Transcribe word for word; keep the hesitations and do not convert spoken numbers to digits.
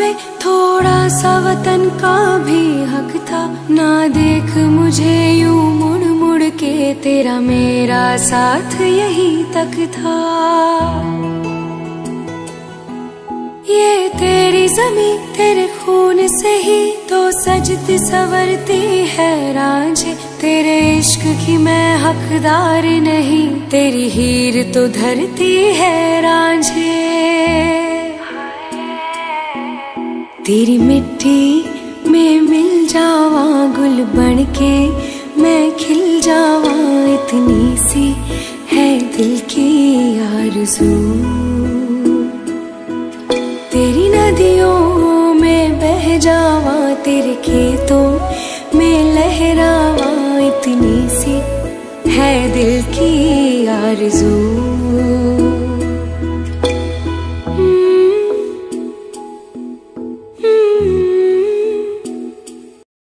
में थोड़ा सा वतन का भी हक था। ना देख मुझे यूं मुड़ मुड़ के, तेरा मेरा साथ यही तक था। ये तेरी ज़मीं तेरे खून से ही तो सजती संवरती है रांझे। तेरे इश्क की मैं हकदार नहीं, तेरी हीर तो धरती है रांझे। तेरी मिट्टी में मिल जावा गुल बनके, मैं खिल जावा, इतनी सी है दिल की आरज़ू। तेरी नदियों में बह जावा, तेरे खेतों में लहरावा, इतनी सी है दिल की आरज़ू।